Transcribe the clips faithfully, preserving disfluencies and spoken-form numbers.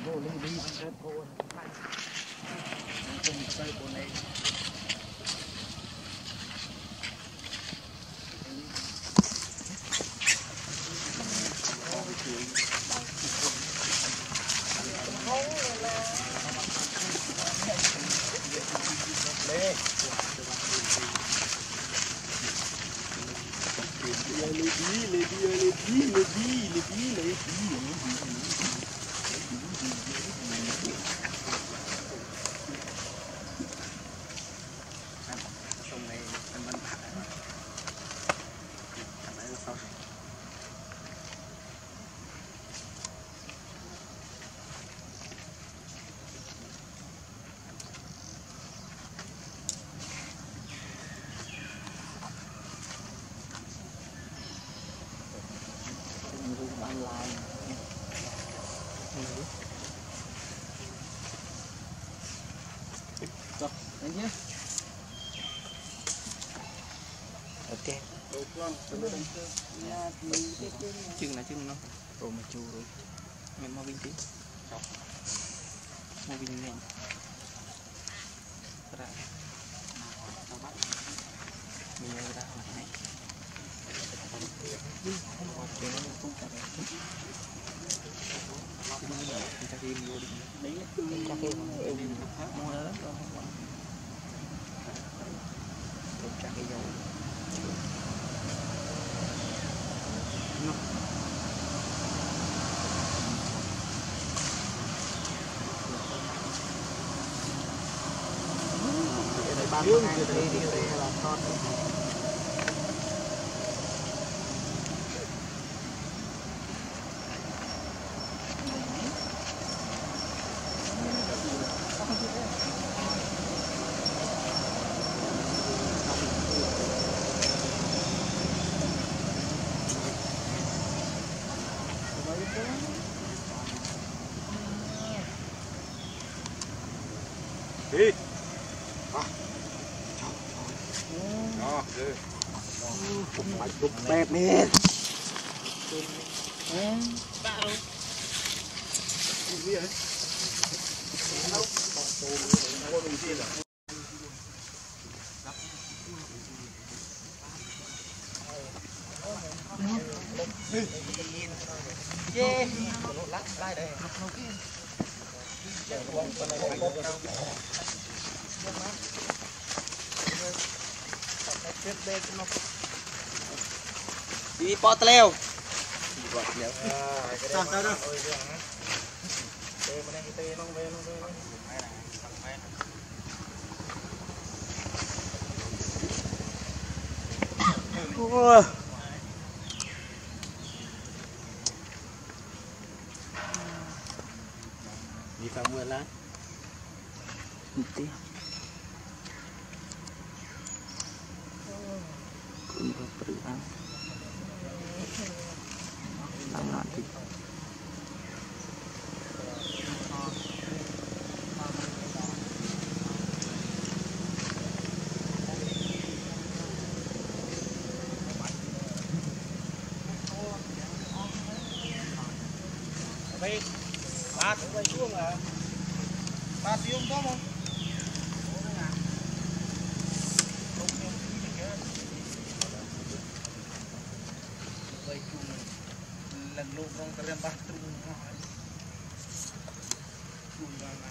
chừng là chừng nó rồi mà chu rồi mình mau bình tĩnh mau bình tĩnh ra mình ra ngoài này cha kim vô đi đấy cha kim mua lớn rồi cha kim vô ba mươi hai đi đi là con đi đó rồi mày chụp bẹp nè ba đâu đi đi yeah lắc lại đây đi pot leo sao sao đâu đi vào mưa lá tí cũng có tự ăn làm loạn thì Baik, bát bay xuống à? Bát xuống có không? Bay chung lần lô trong cái bát chung thôi. Chung ra này.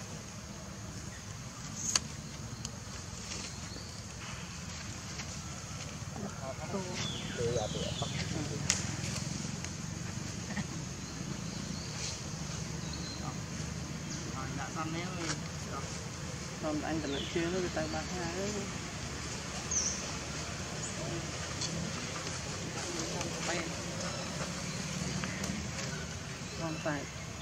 Còn anh cần chưa nó người ta bạc hai còn phải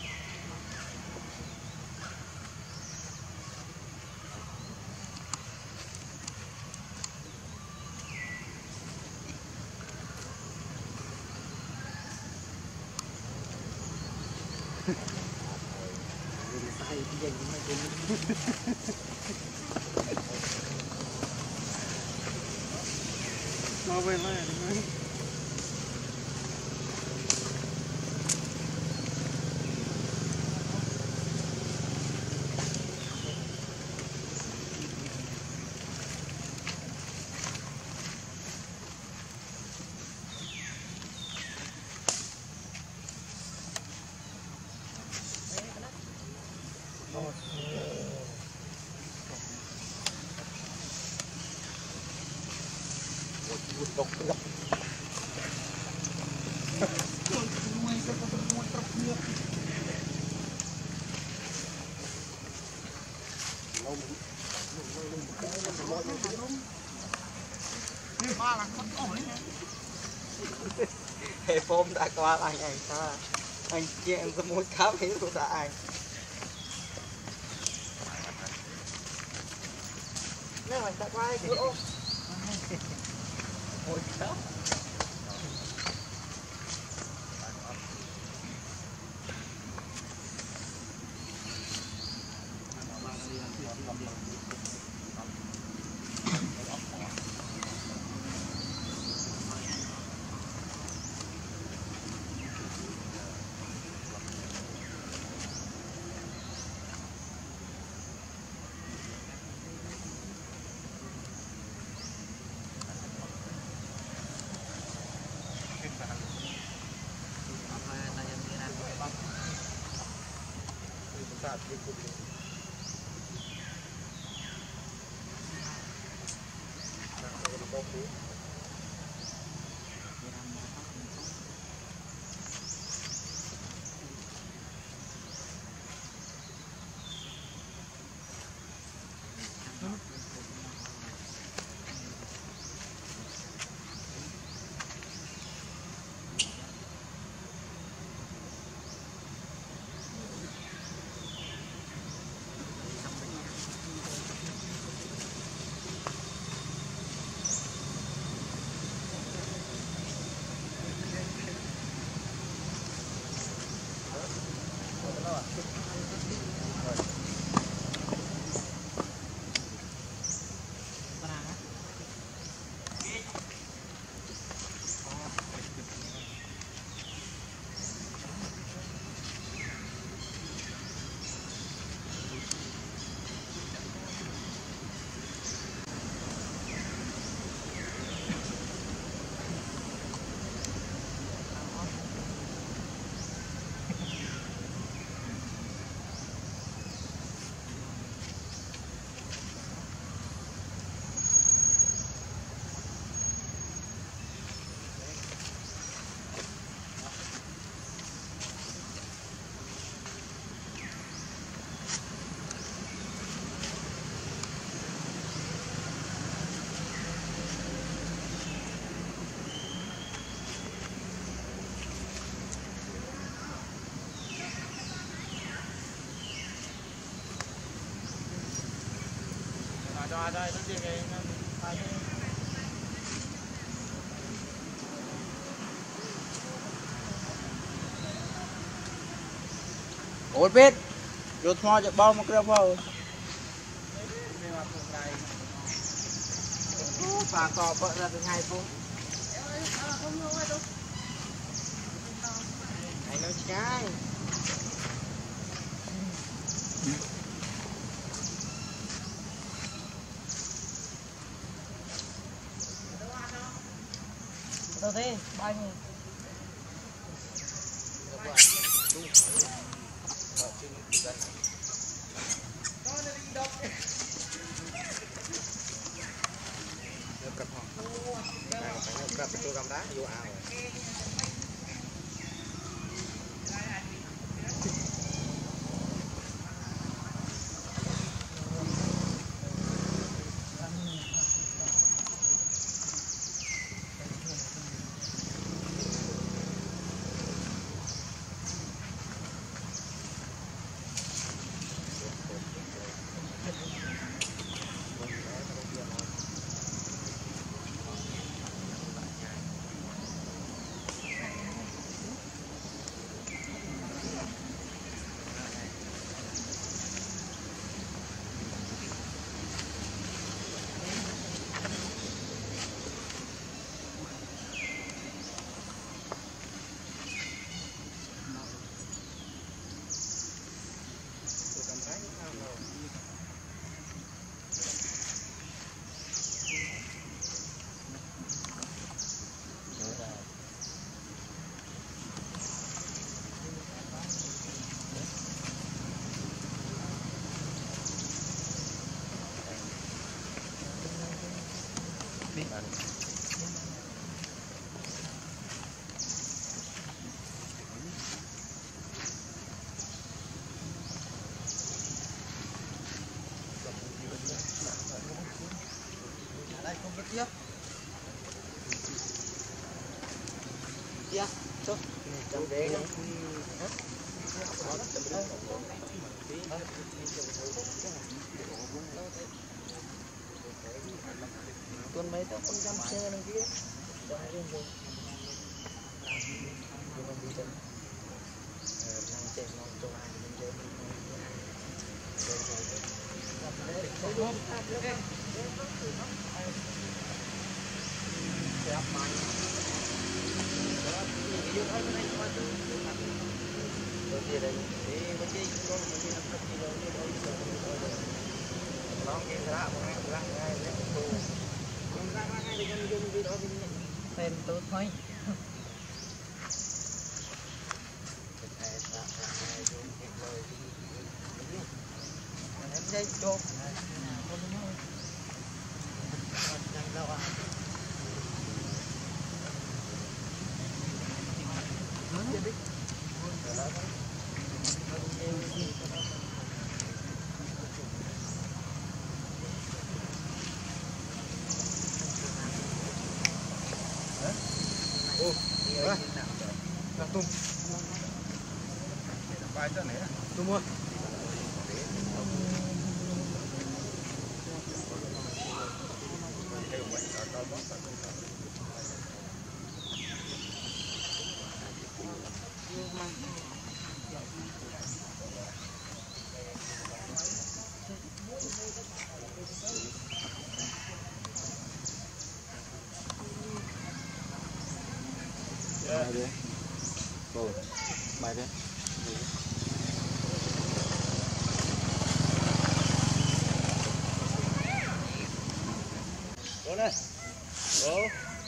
mau về lại đục đục hệ phôm đã qua anh anh ta anh chị em có muốn khám hết của ta anh nếu anh ta qua thì ôm ôi khám Rồi đây nó gì cái ôi biết rồi thoa cho bao một cái vào phà cò vợ ra từ ngày phố anh nói trái đâu thế bao nhiêu cặp họ cặp tôi cầm đá vô ao Chia. Chia. Chốt. Chấm đế đó. Tuần mấy tao không dám chơi nữa kia. Cho hai đứa vô. Mình đi chân. Ờ, năng chơi ngon cho ai mình chơi. Tên tôi thôi. Em dây chốt. Ô, đây. Làm tung. Bài cho này. Tung luôn. Bài đi. Rồi. Bài đi. Go này. Go.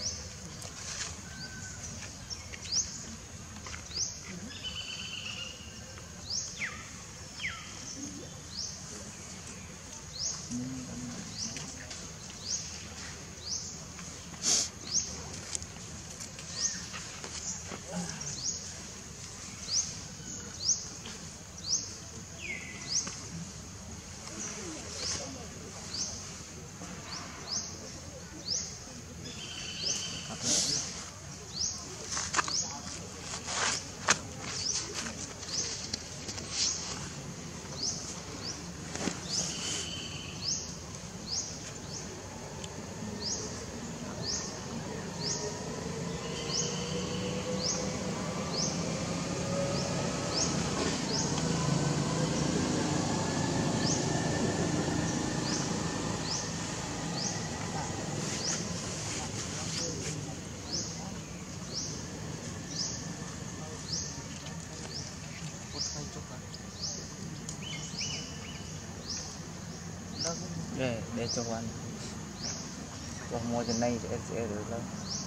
Để để cho anh. Cho mua trên này sẽ sẽ được đâu.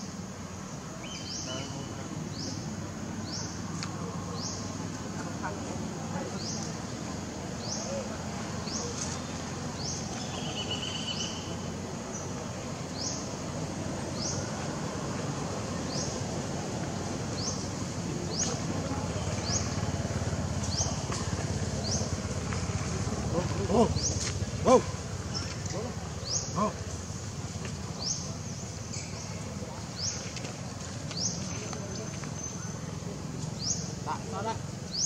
Ô. Ô. Ô. Đặt nó đó.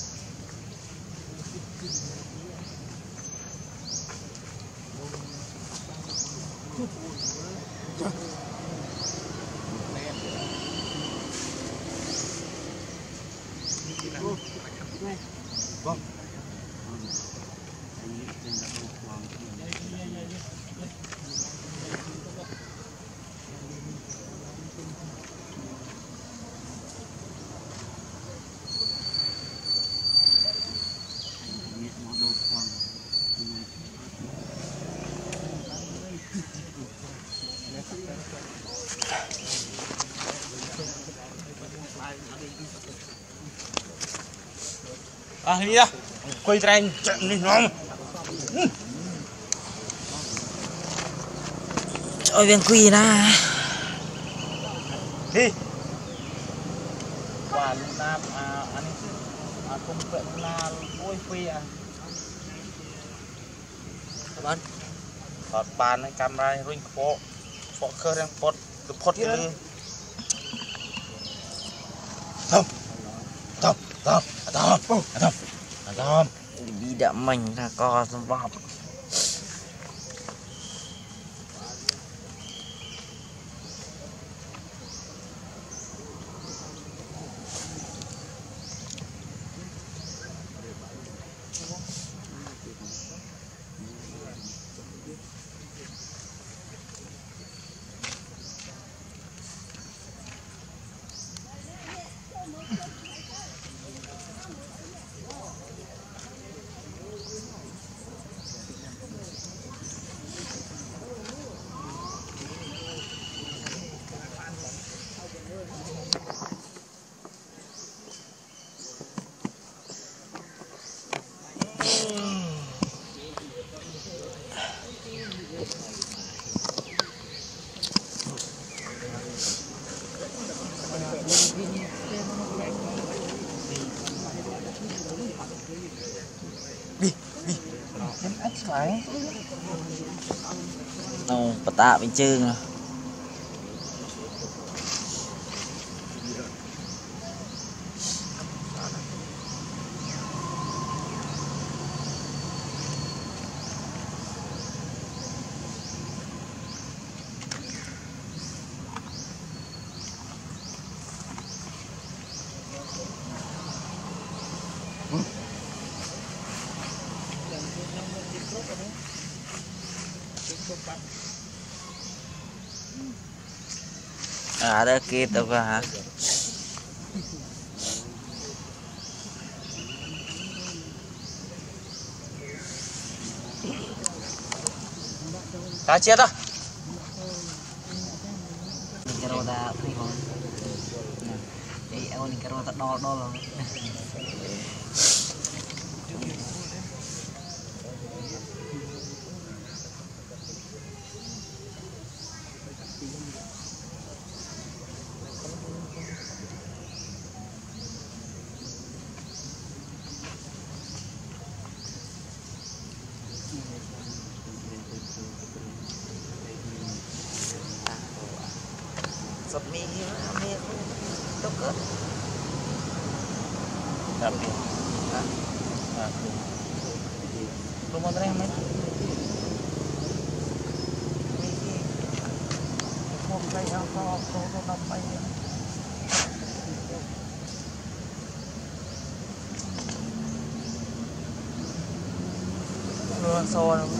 Vâng. À đi ra. Quay tren chạy đi ngon. Trời viên quỳ ra. Đi. Quả nam à anh à công chuyện là ôi phi à. Bạn. Thọt bàn camera ring phố. phọt khơi đang phọt được phọt cái lư thơm thơm thơm thơm thơm thơm đi đậm mình là co xong bọc đâu bà tạ bên chương ada kita hả cá chết á karo ta thấy không thì ông đi karo ta đo đo rồi sập mi mi tốt cơ đập đi hả à lu mau terang men không phải ao to to to năm bay luôn xô rồi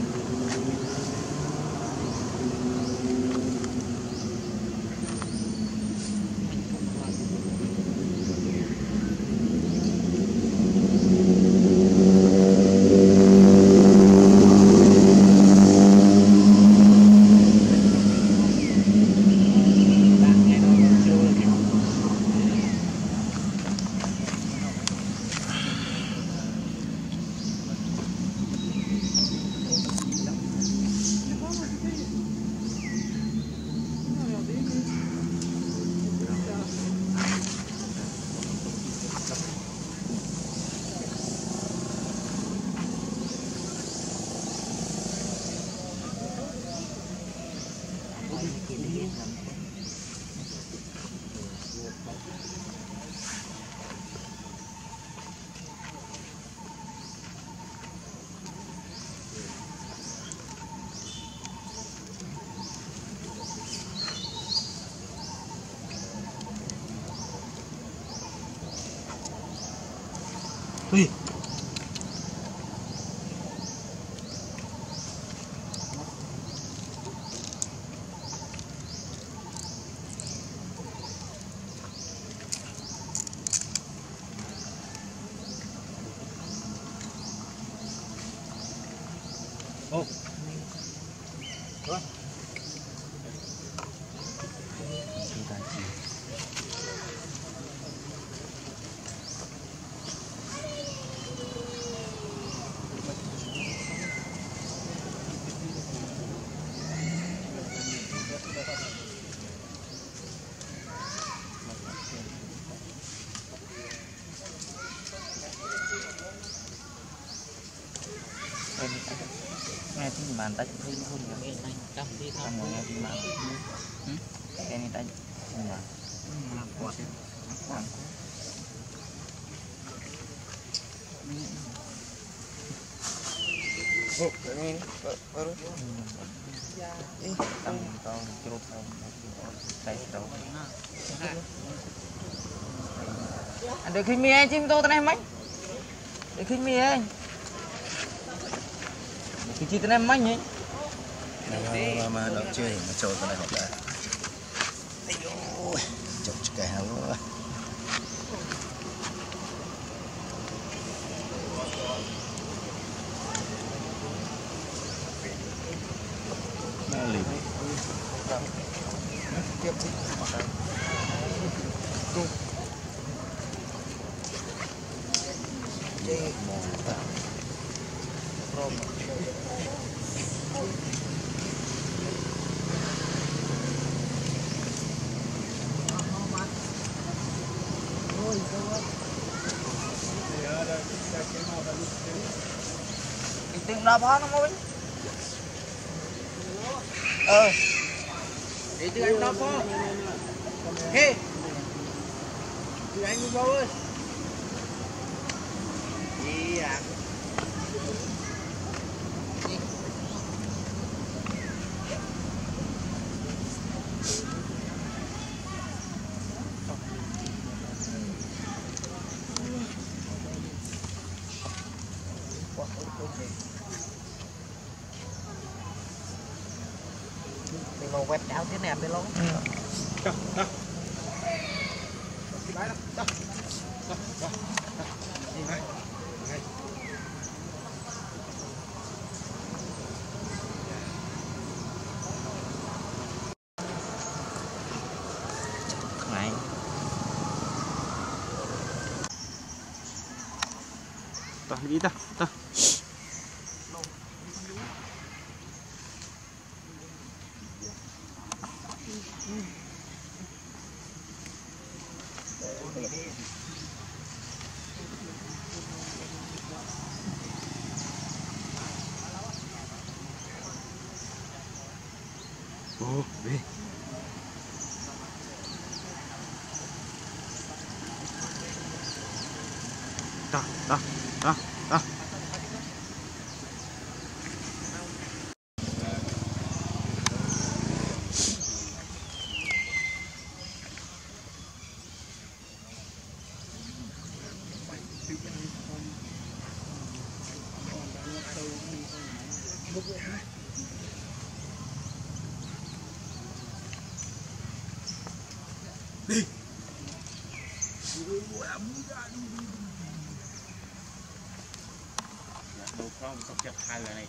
ui ô nghe thì màn tay thôi thôi nghe anh cắm đi xong rồi nghe thì màn cái này tay mà làm quạt làm Oh, ini baru. eh tầm tao chụp tao tay đâu anh được khi mi anh chim tô tên em mấy được khi mi anh cái chi tên em mấy nhỉ Mà mà đọc chưa mà trôi cái này học đã. Ây ôi, chọc cái hào quá. Nó lì. Tiếp đi. Cung. Chơi mòn ta. Rom. tiếng đáp nó mới ờ Để từ anh đáp phó. Hey. Từ anh đi vô ơi. Gì à? Đi lô quét áo thế này đi lô này Ta đi ta. Ta. Oh, đi. Ta, ta, ta, ta. Đi. Đồ không sắp chặt hai lần này.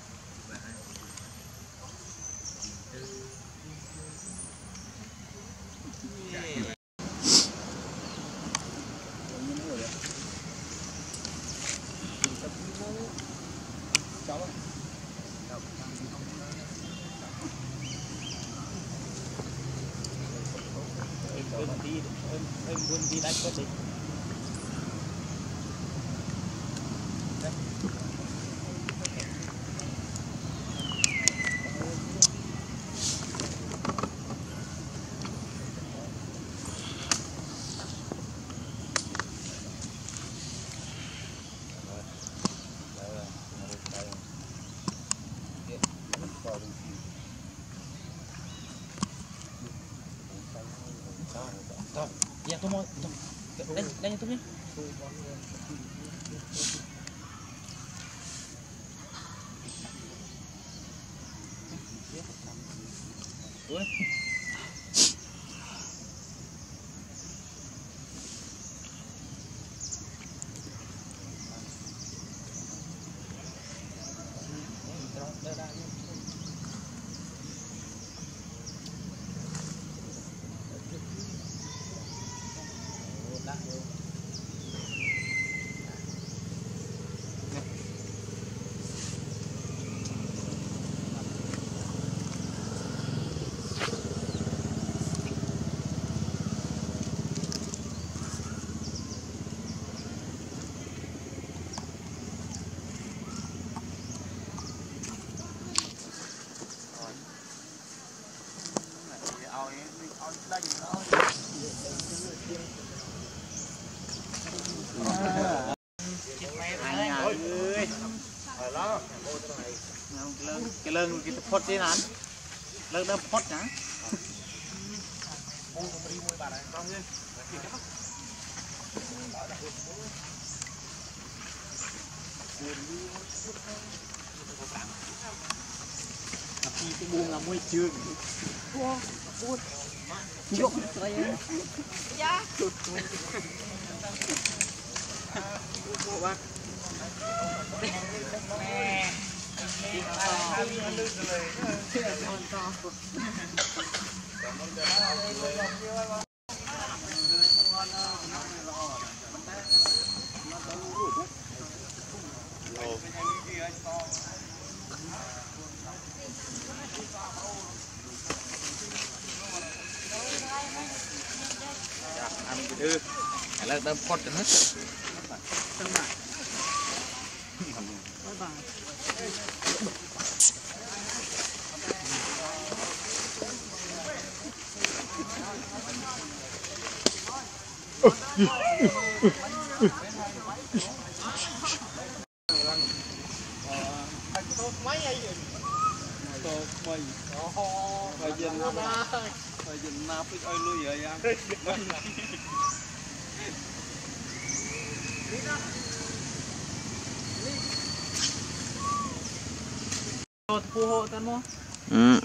Em đi em em muốn đi đánh có gì. thôi dạ tôi mua đây đây tôi biết ui cái lưng cái phốt thế nào lưng đâm phốt nhá tapi itu bunga mui chưa buông buông dụng rồi ya bác ăn cái thứ là đâm cột cho hết Phải dừng phải dừng nạp cái ơi lui vậy anh. Phù hộ tan mua. Ừ.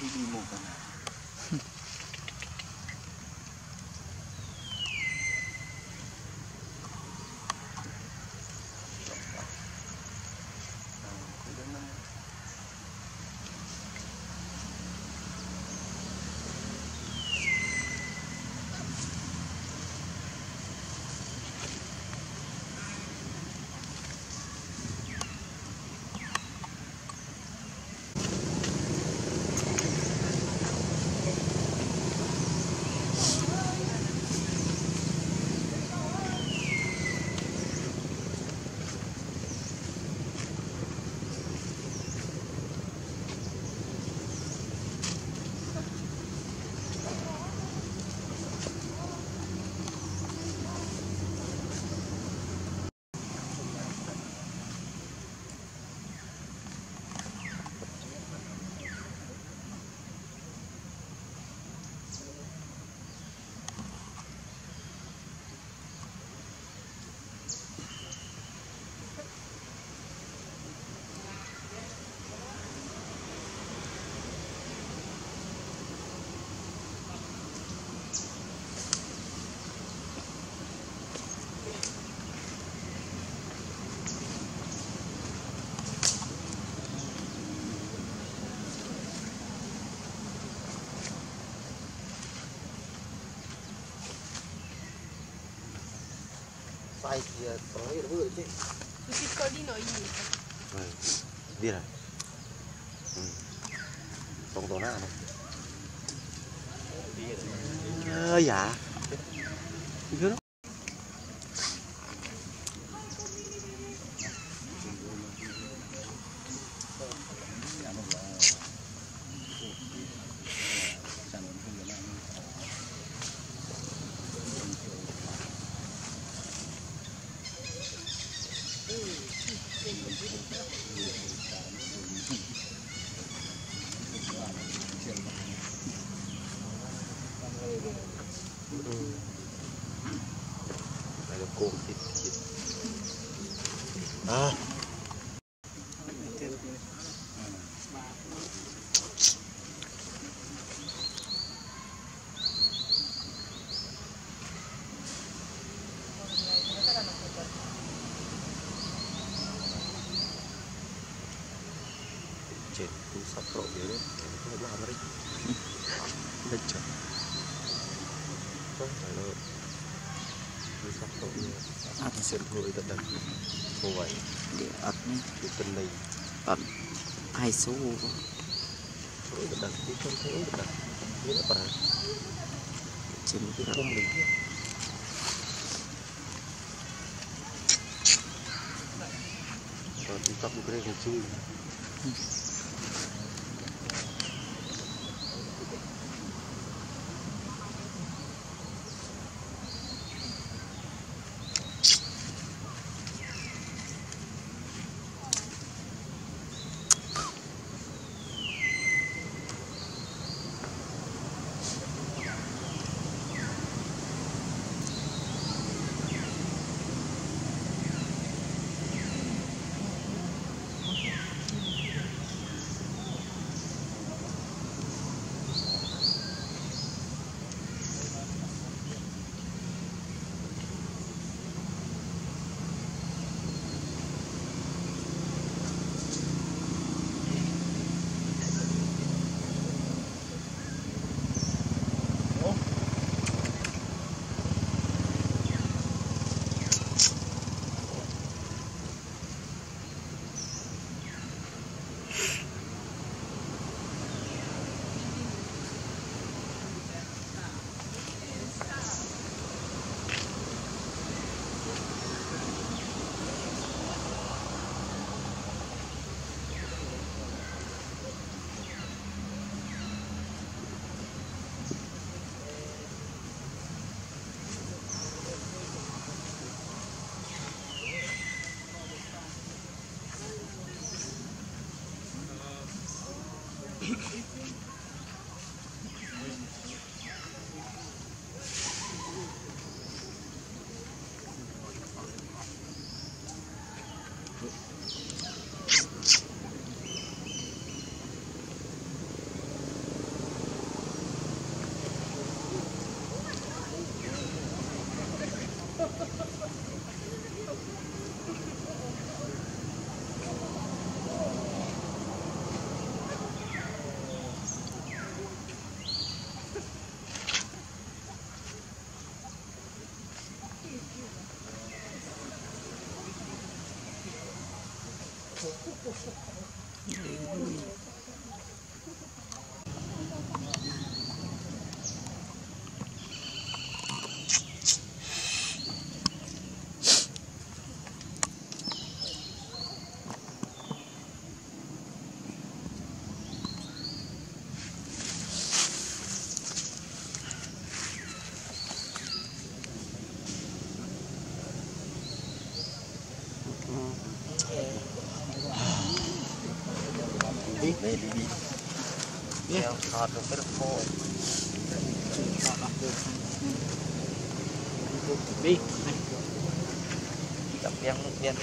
đi đi một con nào. Sai thì tối nó vừa chứ. Piccolino io. Đi rồi. Ừ. Tổng tổ nào? Ờ, dạ. Cứ đó. Đây là cô thịt thịt. À. Chết, tôi sắp trộn vậy đấy, tôi không làm đấy. Đấy trời. Không phải là tôi sắp trộn vậy. Át xem thôi tận đây. Cô vậy. Để ớt này. Cái tên này. Ớt hai số. Thôi tận đây, tôi không thấy tận đây. Nghĩa là bà. Trên Tôi không lý. Rồi tôi sắp được cái này chui. đi đi đi đeo thọt được cái khô đi chậm đen nước đen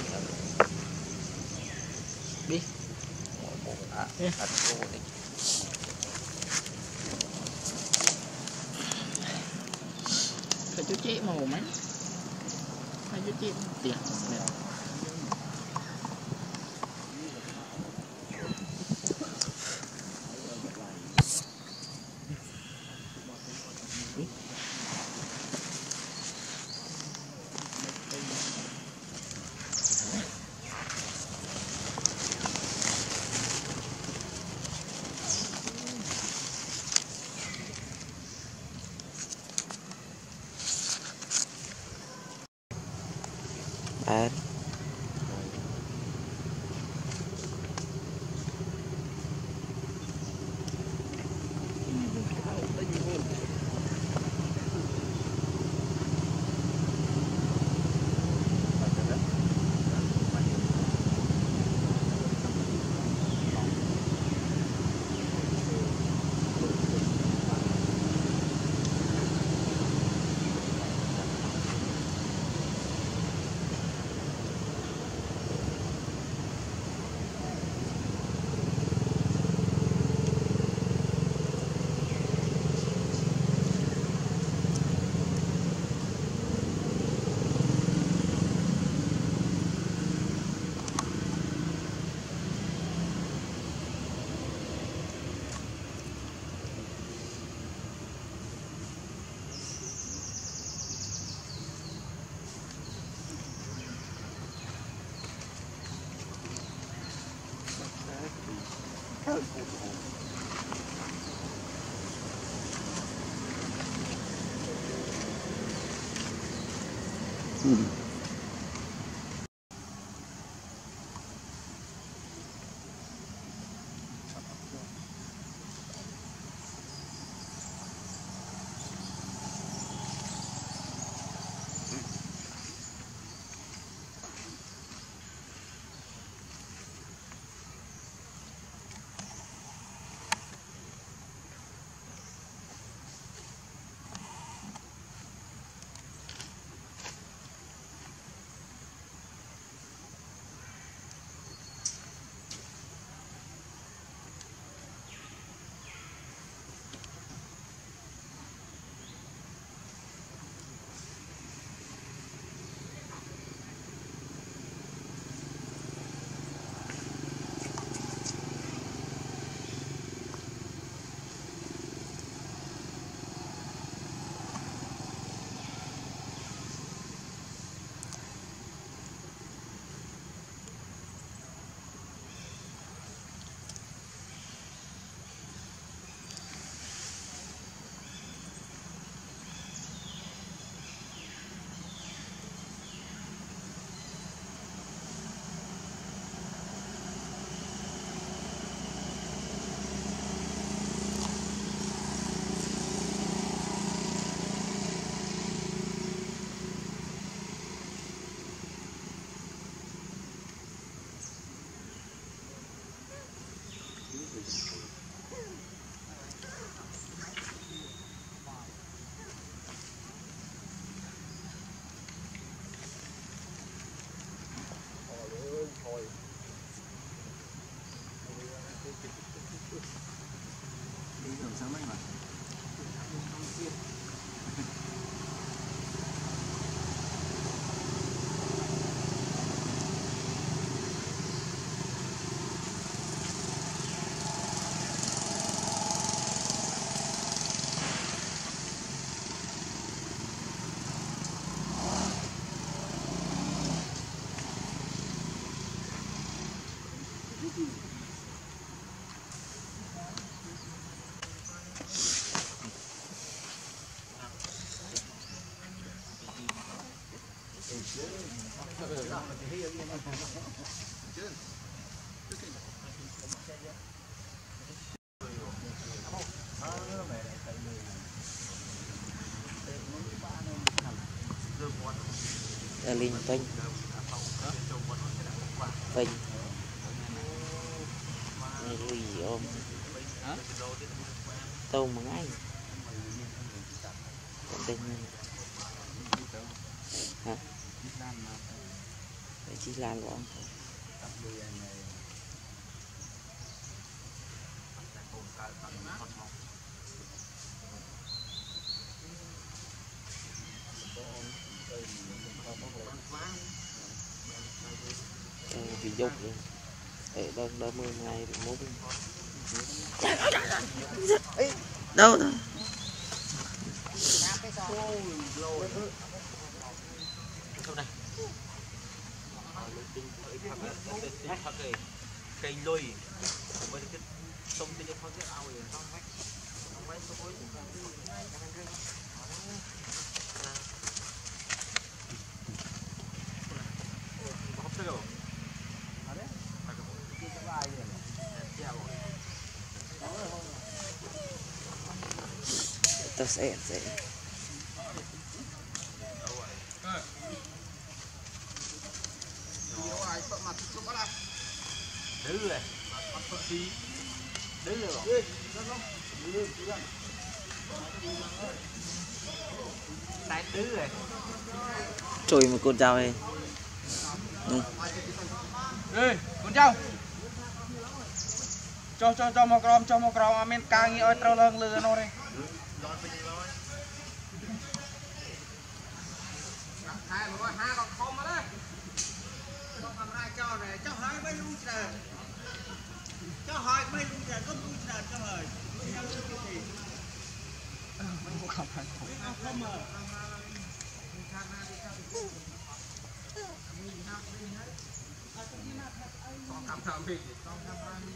đi à thật khô đi phải chú chị màu mấy phải chú chị tiền nè bán ừ. Là linh tinh tinh này lùi ôm tôm mà ngay tinh hả để chỉ làm bọn bị dục rồi để đơn đỡ mưa ngày được mốt đâu đâu cây lùi mới cái sông tinh cho con cái ao rồi không hết không mấy số cuối tao sẽ sẽ đứa rồi đứa rồi tại đứa rồi chùi một con dao này ê con trâu cho cho cho một gram cho một gram amen càng như ơi trâu lưng lừa nó đây hai một hai còn không mà đấy con cầm hai cho này cho hai mấy luôn trời cho hai mấy luôn trời có luôn trời cho hơi không không không mà con cầm thầm đi con cầm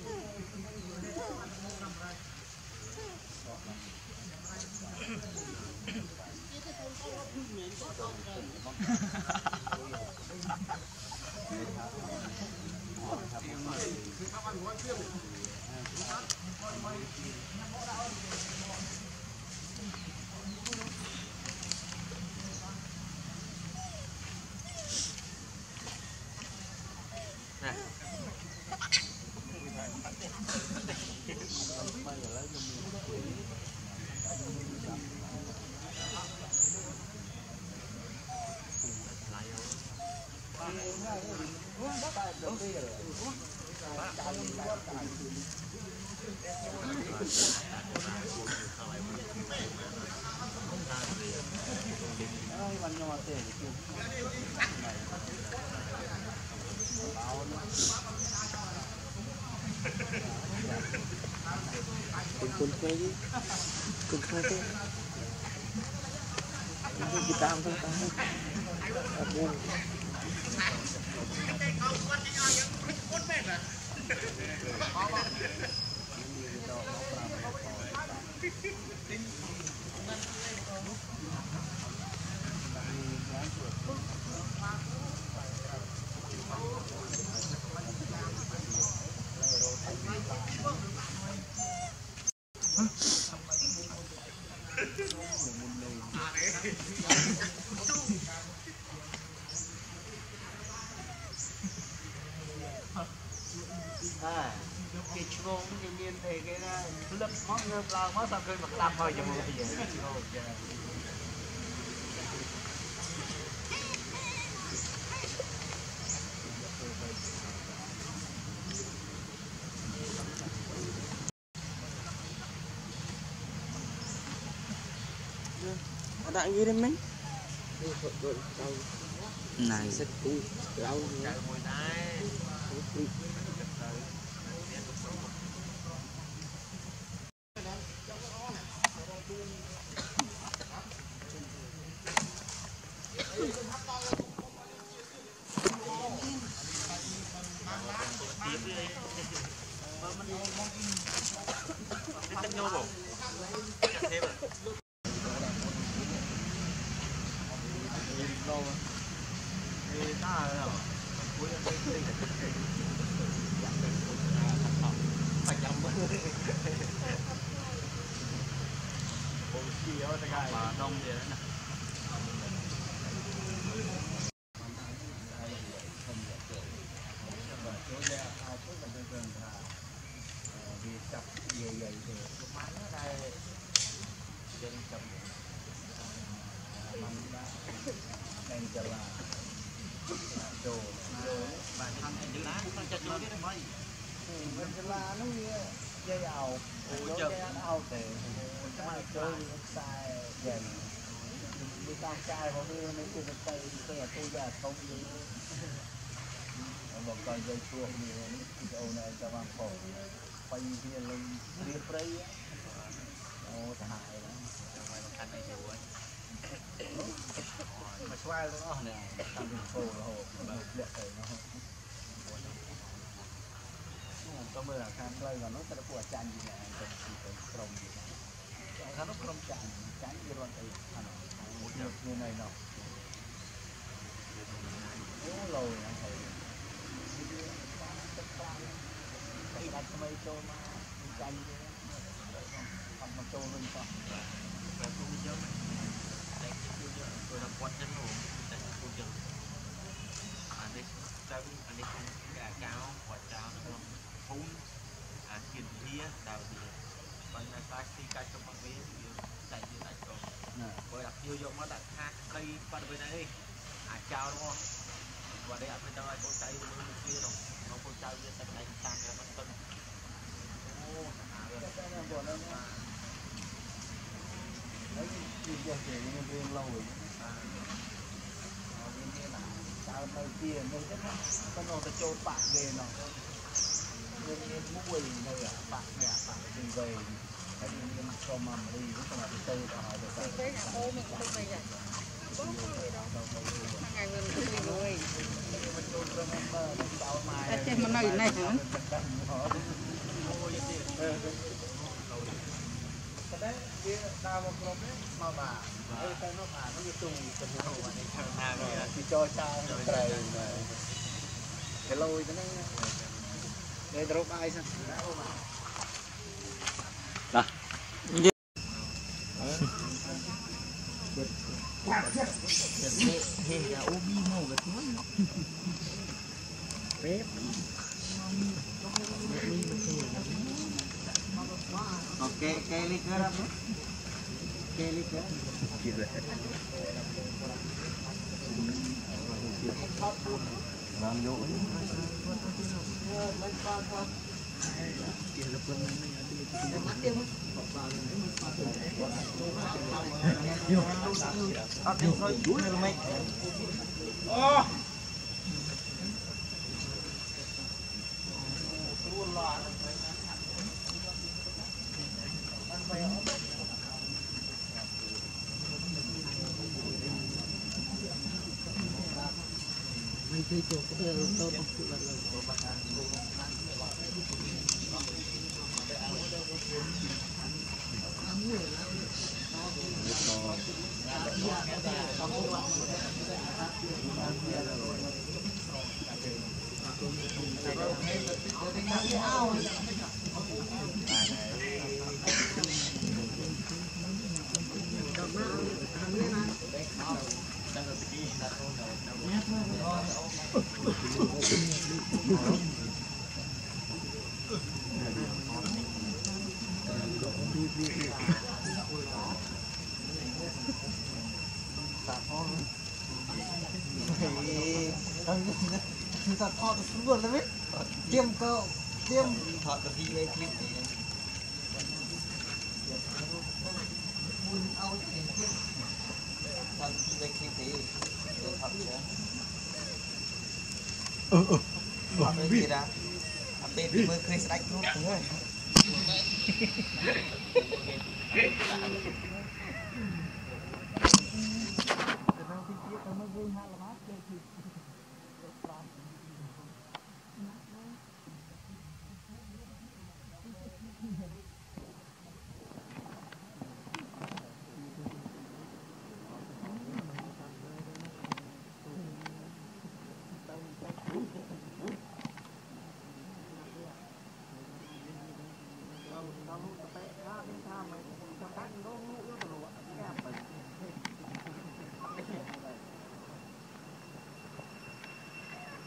con thuê chứ con thuê thế kita không tahu aku cái chuông cái nhiên thì cái lớp món lớp lao món sao khơi mặt đầm thôi chứ một cái gì đại ghi đến mấy này rất vui lâu tiếp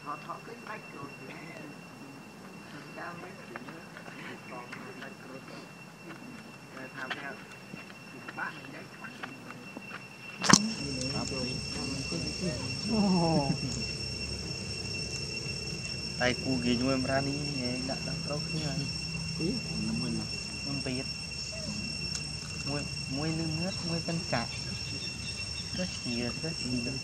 họ thọ cái bách rồi thì cao mấy chỉ còn bách rồi rồi tham theo bạn đấy tay cu kia chúng em ra đi đặt đặt tốt như này không biết muối muối lưng nước muối canh cạn rất gì rất gì đâu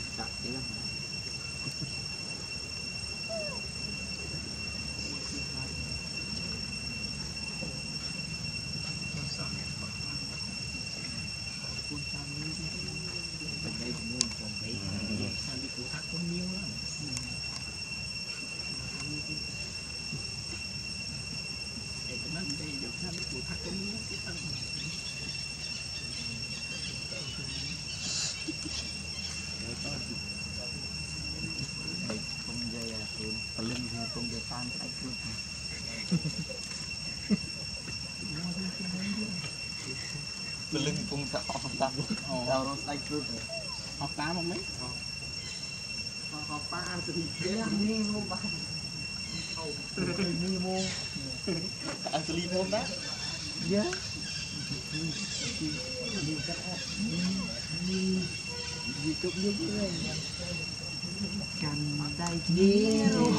lưng cung sợ ta đào nó tay cướp học cá một mấy học ba thì dễ đi mua ba đi mua ăn xử lý hôm đó nhớ gì cũng như thế cần tay nhiều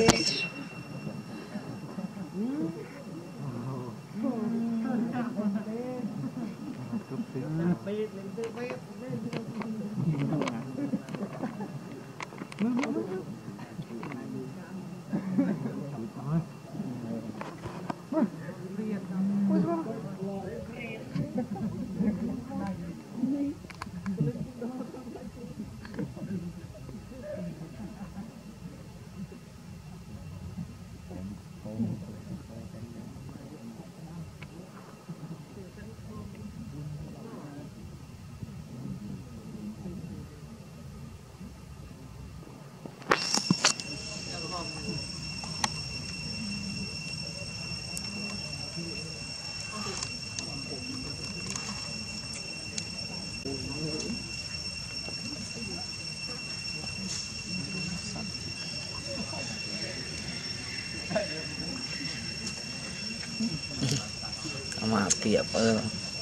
mà tiệp ơ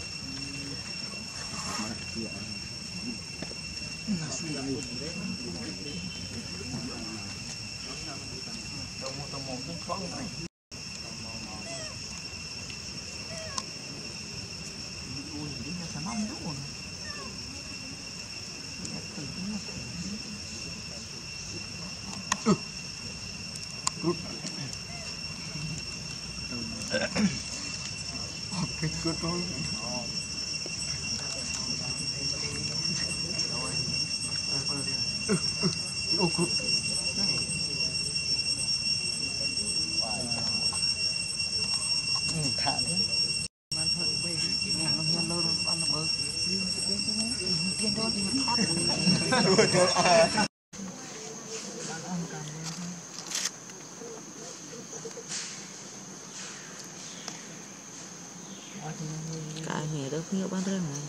cái cướp thôi ô cướp thả đấyมันเถอะไปเนี่ยมันมันเลยมันระเบิดเกินโดนมันทอดด้วยเดียวอ่ะcái nghề đó nhiều bán ra này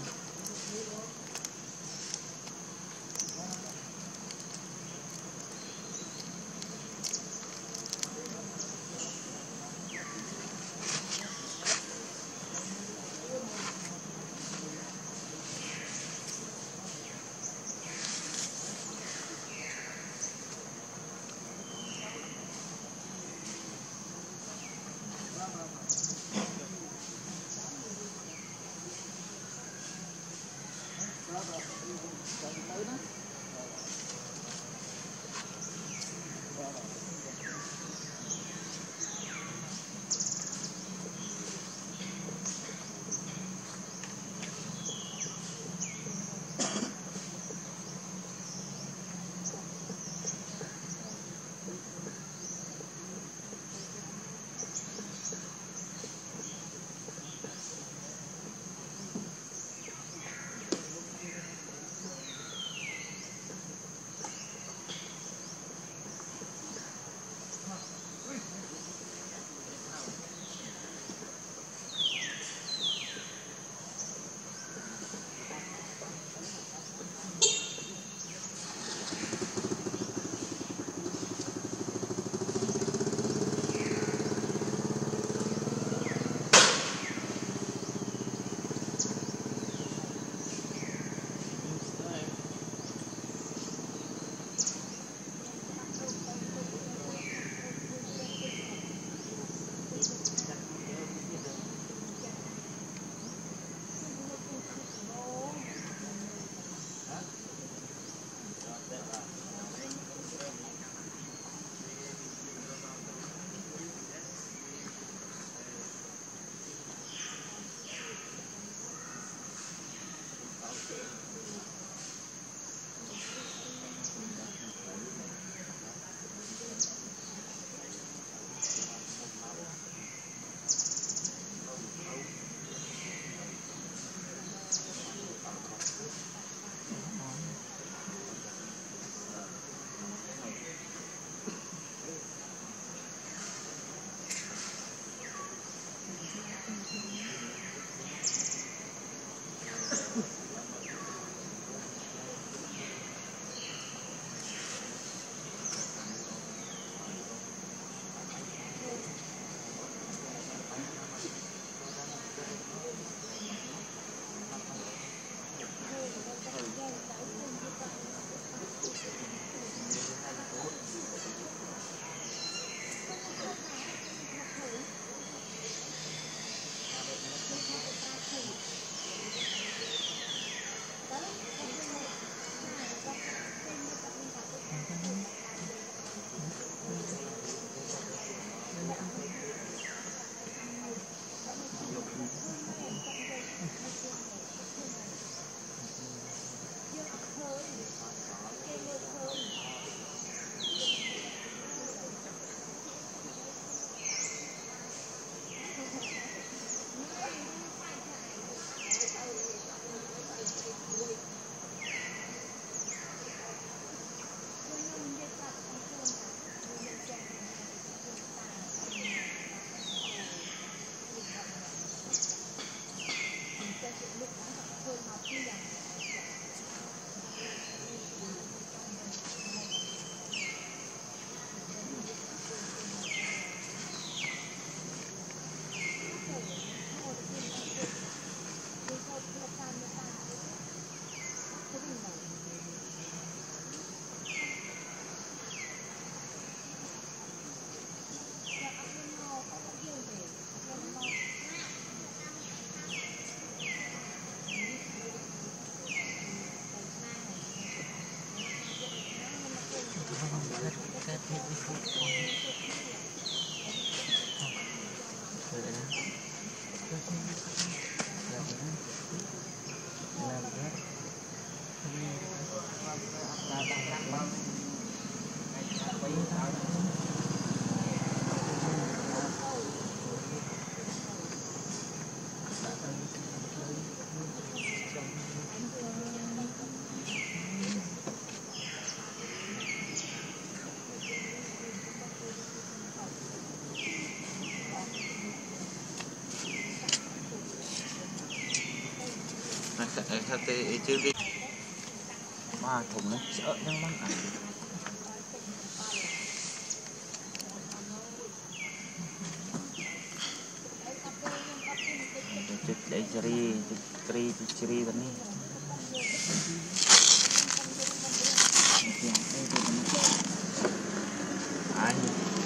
Sao thì chưa đi mà thùng nó sợ nhưng mà ăn chụp để cheri chụp cheri chụp cheri bên này anh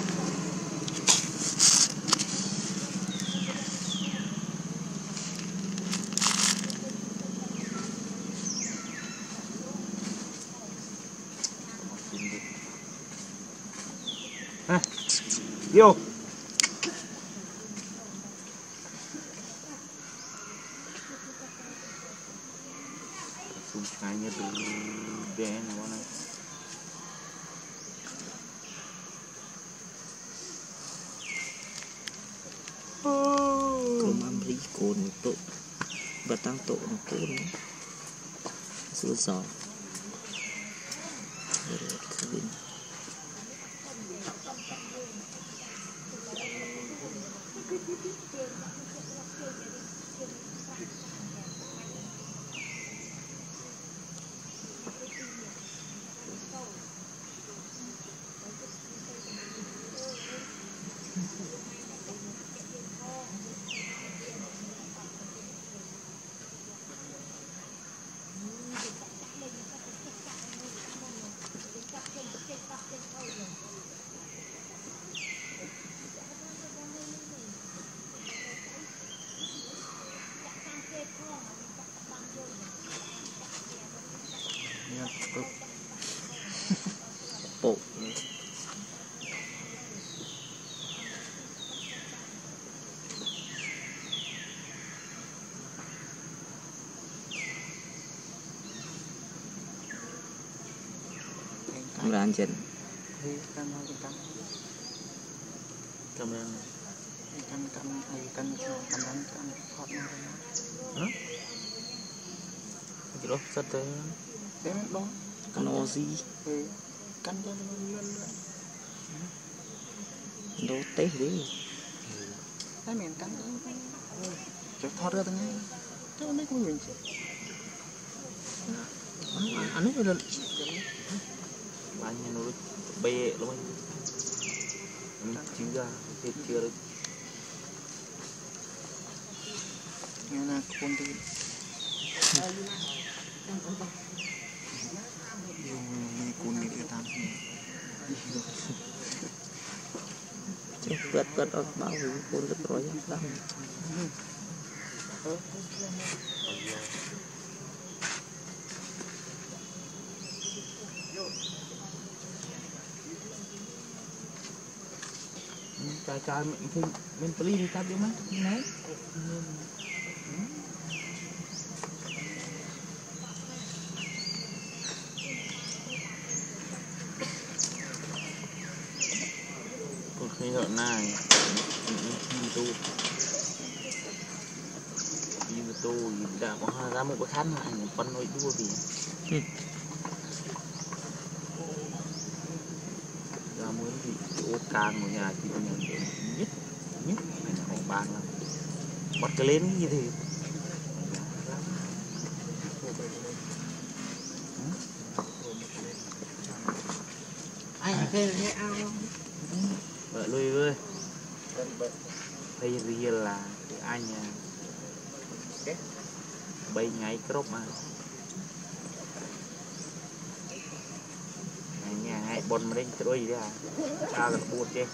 vô sungainya dulu deh mana Không ăn lý cồn tội và tăng tội nó cồn sữa giò bộ camera chân camera căn căn hay căn căn căn căn hot nào hả chỉ đó sắp tới đấy đó nó gì căn cho lên lên đồ tết đi cái miền căn cho thoát ra thôi nhé cho mấy con mình anh ấy lên anh nó bê luôn mình chưa ra thì chưa được nghe là con đi mấy con đi tam chứ vượt vượt ở bao nhiêu con rất rồi lắm trái trái mình thì mình phải đi cắt đi mấy này còn khi họ này đi tu đi tu đã có ra một cái khăn này phân nội đua gì ra muốn thì ô càng của nhà thì nhà nhất nhất họ bàn là bắt cái lên như thế ai kêu nghe ao vợ lui ơi đây riêng là anh bay ngay crop mà nhà hai bon mà đến trôi gì à sao được buồn chứ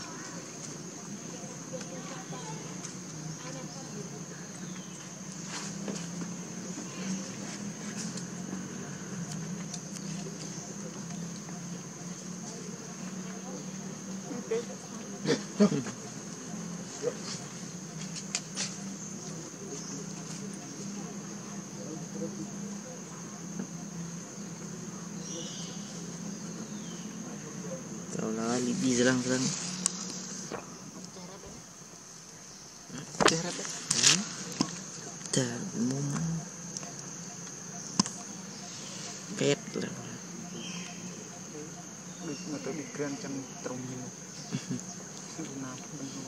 Kalau lah libi serang-serang. Dah mum pet lah. Được mà tôi bị cơn trong trồng nhiều. Nào cũng được.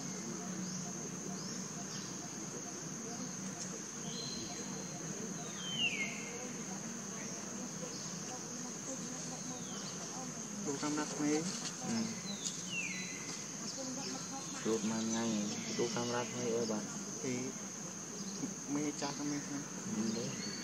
Đủ camera mấy? Ừ. Chụp mà ngay đủ camera mấy ơi bạn. Thì mấy cha camera. Ừ, đấy.